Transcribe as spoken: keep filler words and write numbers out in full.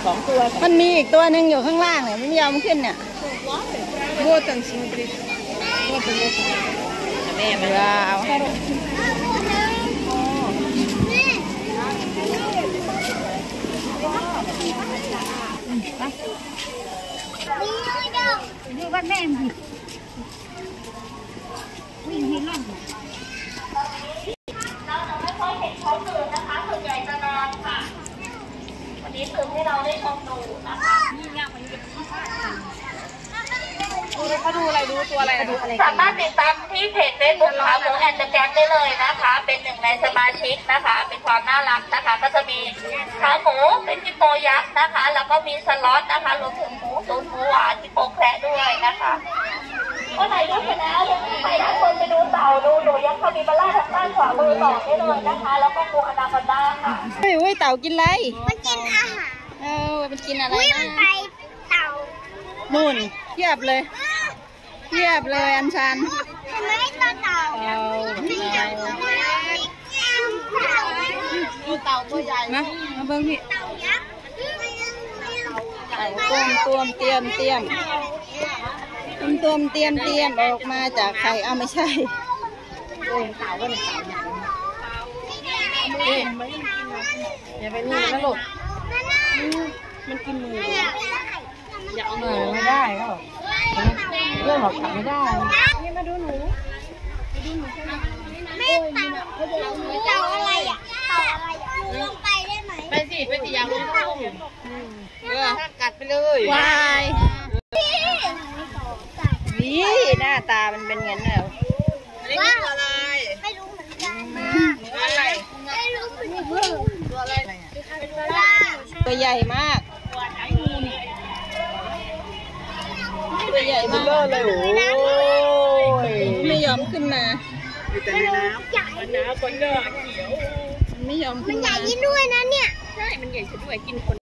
สองตัวมันมีอีกตัวหนึ่งอยู่ข้างล่างเนี่ยไม่ยอมขึ้นเนี่ยโบตันซิมตรีโบตันโบตันแม่มาว้าวนี่ว่าแม่มันวิ่งให้ล่องเราจะไม่ค่อยเห็นเขาตื่นนะคะส่วนใหญ่จะนอนค่ะวันนี้ตื่นให้เราได้ชมดูนะคะเขาดูอะไรดูตัวอะไรดูอะไรสามารถติดตามที่เพจเฟซบุ๊กขาหมูแอนด์แกงได้เลยนะคะเป็นหนึ่งในสมาชิกนะคะเป็นความน่ารักนะคะก็จะมีขาหมูเป็นฮิปโปยักษ์นะคะแล้วก็มีสล็อตนะคะรวมถึงหมูตุ๋นหมูหวานฮิปโปแคระด้วยนะคะวันไหนดูชนะใครทุกคนไปดูเต่าดูหนูยักษ์คาปิบาร่าทางด้านขวามือต่อได้เลยนะคะแล้วก็งูอนาคอนดาค่ะเฮ้ยเฮ้ยเต่ากินอะไรมันกินอาหารเออมันกินอะไรนะมันไปเต่านู่นเทียบเลยเทียบเลยอันชันเห็นไหมตัวเต่าเต่าเต่าตัวใหญ่นะมาเบิ้งพี่เต่ายักษ์ต้มต้มเตรียมเตรียมต้มต้มเตรียมเตรียมออกมาจากไข่เอาไม่ใช่เต่าก็เป็นเต่าอย่าไปนี่นะลูกมันกินมืออย่าเอามือไม่ได้ก็เรื่องหรอกทำไม่ได้นี่มาดูหนูดูหนูแม่เต่าเต่าอะไรอ่ะเต่าอะไรลงไปได้ไหมไปสิไปสิอยากลงทุ่งเออกัดไปเลยวายนี่หน้าตามันเป็นเงี้ยเหรอว่าอะไรไม่รู้เหมือนกันอะไรไม่รู้เหมือนกันตัวอะไรตัวใหญ่มากตัวใหญ่มากเลยโอ้ยไม่ยอมขึ้นมาแต่ในน้ำใหญ่น้ำคนเดินเขียวมันไม่ยอมขึ้นมามันใหญ่ยิ่งด้วยนะเนี่ยใช่มันใหญ่ซะด้วยกินคน